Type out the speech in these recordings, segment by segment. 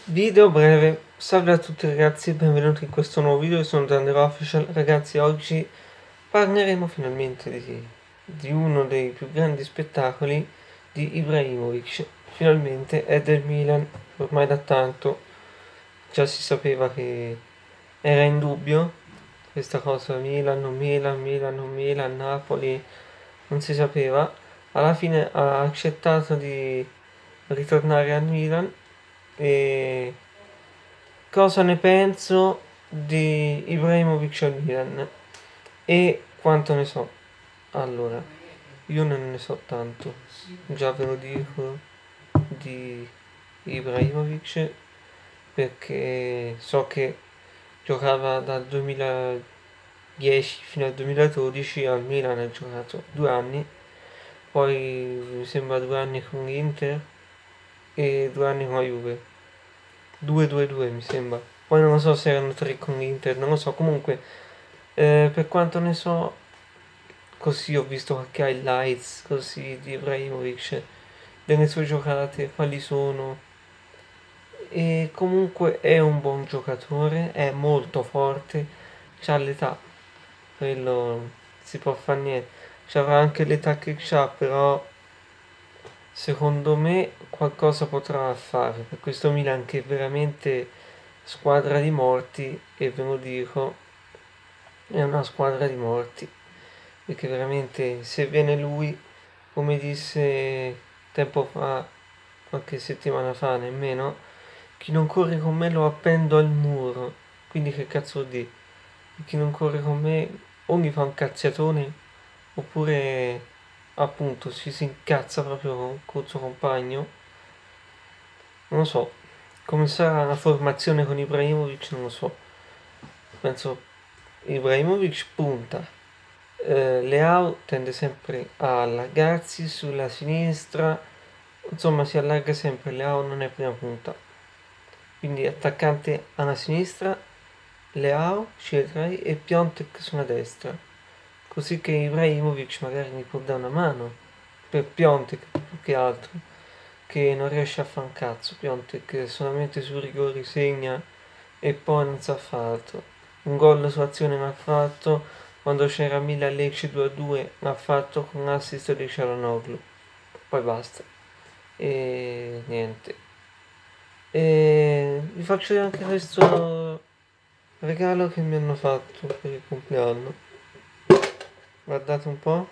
Video breve, salve a tutti ragazzi, benvenuti in questo nuovo video, sono Dandero Official. Ragazzi, oggi parleremo finalmente di uno dei più grandi spettacoli di Ibrahimovic, finalmente è del Milan, ormai da tanto, già si sapeva che era in dubbio questa cosa, Milan, non Milan, Milan, non Milan, Napoli, non si sapeva, alla fine ha accettato di ritornare al Milan. E cosa ne penso di Ibrahimovic al Milan e quanto ne so? Allora, io non ne so tanto, già ve lo dico di Ibrahimovic perché so che giocava dal 2010 fino al 2012 al Milan, ha giocato 2 anni, poi mi sembra 2 anni con l'Inter e 2 anni con la Juve. 2-2-2 mi sembra. Poi non lo so se erano 3 con l'Inter, non lo so. Comunque, per quanto ne so, così ho visto qualche highlights così di Ibrahimovic, delle sue giocate, quali sono. E comunque è un buon giocatore, è molto forte, c'ha l'età, quello si può fare niente. C'avrà anche l'età che c'ha, però secondo me qualcosa potrà fare per questo Milan che è veramente squadra di morti, e ve lo dico, è una squadra di morti, perché veramente se viene lui, come disse tempo fa, qualche settimana fa nemmeno, chi non corre con me lo appendo al muro. Quindi che cazzo vuol dire? Chi non corre con me o mi fa un cazziatone oppure appunto si incazza proprio col suo compagno. Non lo so, come sarà la formazione con Ibrahimovic non lo so. Penso Ibrahimovic punta. Leao tende sempre a allargarsi sulla sinistra, insomma si allarga sempre, Leao non è prima punta. Quindi attaccante alla sinistra, Leao, Sciedrai e Piontek sulla destra. Così che Ibrahimovic magari mi può dare una mano per Piontek più che altro, che non riesce a fare un cazzo. Piontek solamente su rigori segna e poi non sa fare altro. Un gol su azione l'ha fatto, quando c'era Milan Lecce 2-2 l'ha fatto con l'assist di Çalhanoğlu. Poi basta. E niente. E vi faccio vedere anche questo regalo che mi hanno fatto per il compleanno. Guardate un po'.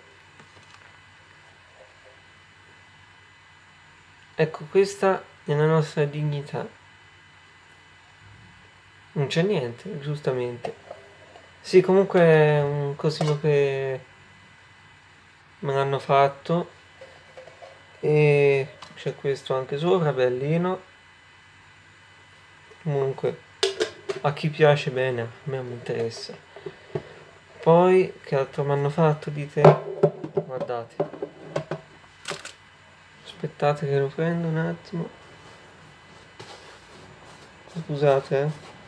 Ecco, questa è la nostra dignità. Non c'è niente, giustamente. Sì, comunque è un cosino che me l'hanno fatto. E c'è questo anche sopra, bellino. Comunque, a chi piace bene, a me non mi interessa. Poi, che altro mi hanno fatto, dite? Guardate. Aspettate che lo prendo un attimo. Scusate,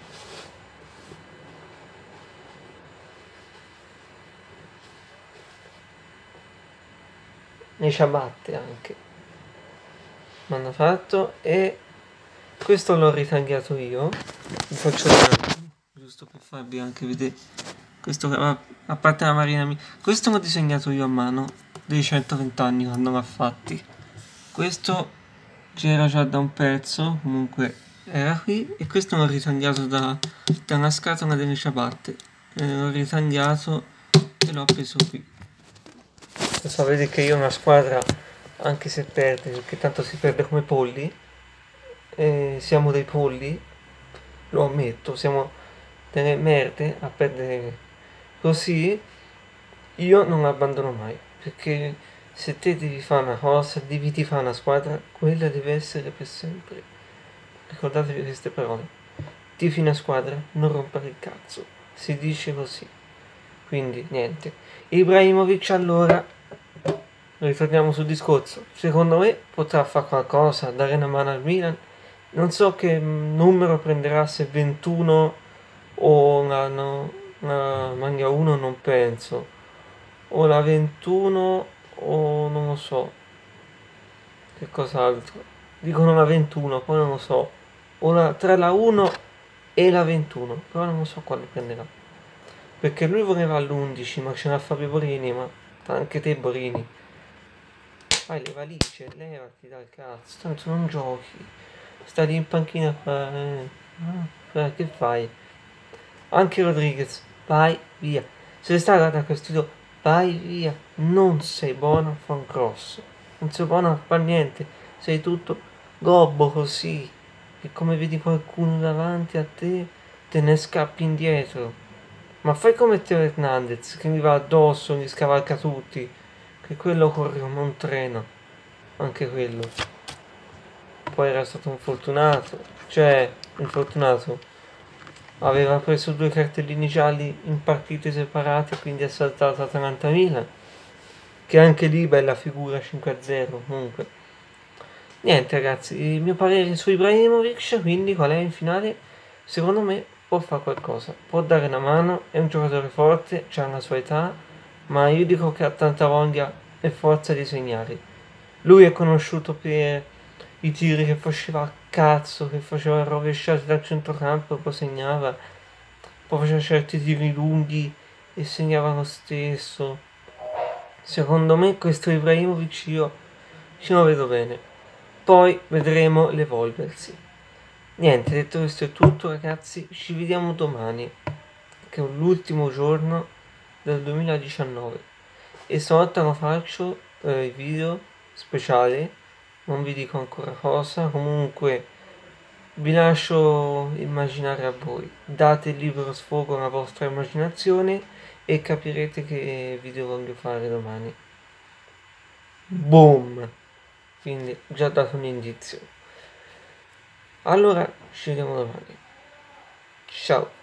Le ciabatte anche mi hanno fatto, e questo l'ho ritagliato io. Vi faccio vedere un attimo, giusto per farvi anche vedere. Questo, a parte la Marina, questo l'ho disegnato io a mano dei 120 anni quando l'ho fatti. Questo c'era già da un pezzo, comunque era qui, e questo l'ho ritagliato dalla scatola delle ciabatte. L'ho ritagliato e l'ho appeso qui. Sapete che io ho una squadra, anche se perde, perché tanto si perde come polli, siamo dei polli, lo ammetto, siamo delle merde a perdere così. Io non abbandono mai, perché se te devi fare una cosa, devi ti fare una squadra, quella deve essere per sempre. Ricordatevi queste parole. Tifi una squadra, non rompere il cazzo. Si dice così. Quindi niente. Ibrahimovic allora, ritorniamo sul discorso. Secondo me potrà fare qualcosa, dare una mano al Milan. Non so che numero prenderà, se 21 o la maglia 1, non penso. O la 21 o non lo so che cos'altro. Dicono la 21, poi non lo so. tra la 1 e la 21, però non so quale prenderà. Perché lui voleva l'11, ma ce n'ha Fabio Borini, ma anche te Borini. Fai le valigie, levati dal cazzo, tanto non giochi. Stai lì in panchina a fare... che fai? Anche Rodriguez, vai via. Se stai da questo, vai via. Non sei buono a fare un cross. Non sei buono a fare niente. Sei tutto gobbo così. E come vedi qualcuno davanti a te, te ne scappi indietro. Ma fai come Teo Hernandez, che mi va addosso, mi scavalca tutti. Che quello corre come un treno. Anche quello. Poi era stato infortunato. Cioè, infortunato. Aveva preso 2 cartellini gialli in partite separate, quindi ha saltato Atalanta-Milan. Che anche lì bella figura 5-0 comunque. Niente ragazzi, il mio parere su Ibrahimovic, quindi qual è in finale? Secondo me può fare qualcosa, può dare una mano, è un giocatore forte, ha la sua età, ma io dico che ha tanta voglia e forza di segnare. Lui è conosciuto per i tiri che faceva a cazzo, che faceva rovesciate dal centrocampo, poi segnava, poi faceva certi tiri lunghi e segnava lo stesso. Secondo me questo Ibrahimovic io ce lo vedo bene. Poi vedremo l'evolversi. Niente, detto questo è tutto ragazzi, ci vediamo domani, che è l'ultimo giorno del 2019. E stavolta lo faccio il video speciale, non vi dico ancora cosa, comunque vi lascio immaginare a voi. Date libero sfogo alla vostra immaginazione e capirete che video voglio fare domani. Boom! Quindi già dato un indizio. Allora, ci vediamo domani. Ciao!